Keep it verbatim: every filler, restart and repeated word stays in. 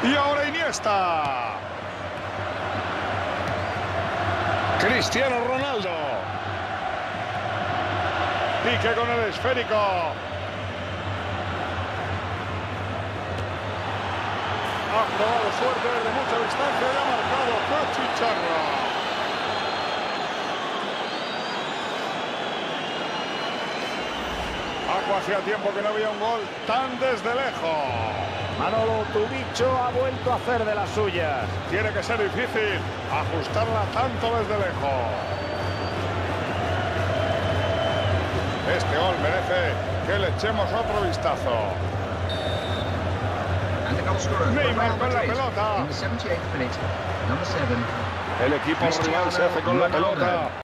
Y ahora Iniesta. Cristiano Ronaldo. Pique con el esférico. Ha probado suerte desde mucha distancia y ha marcado. ¡Qué chicharra! Paco, hacía tiempo que no había un gol tan desde lejos. Manolo, tu bicho ha vuelto a hacer de las suyas. Tiene que ser difícil ajustarla tanto desde lejos. Este gol merece que le echemos otro vistazo. Neymar con la pelota. El equipo rival se hace con la pelota.